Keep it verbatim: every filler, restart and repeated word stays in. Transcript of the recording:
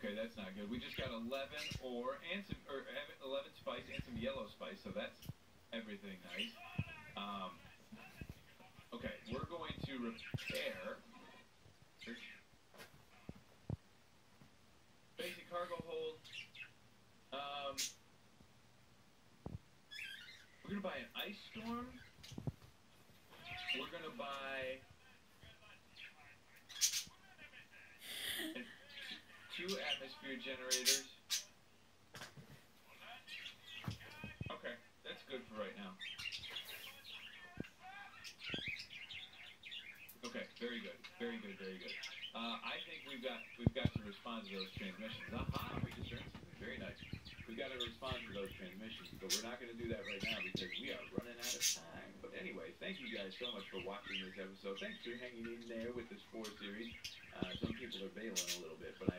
Okay, that's not good. We just got eleven ore and some, or eleven spice and some yellow spice, so that's everything nice. Um, okay, we're going to repair basic cargo hold. Um, we're gonna buy an ice storm. We're gonna buy two atmosphere generators. Okay, that's good for right now. Okay, very good, very good, very good. Uh, I think we've got we've got to respond to those transmissions. Aha, we just learned something very nice. We've got to respond to those transmissions, but we're not going to do that right now because we are running out of time. But anyway, thank you guys so much for watching this episode. Thanks for hanging in there with this four series. Uh, some people are bailing a little bit, but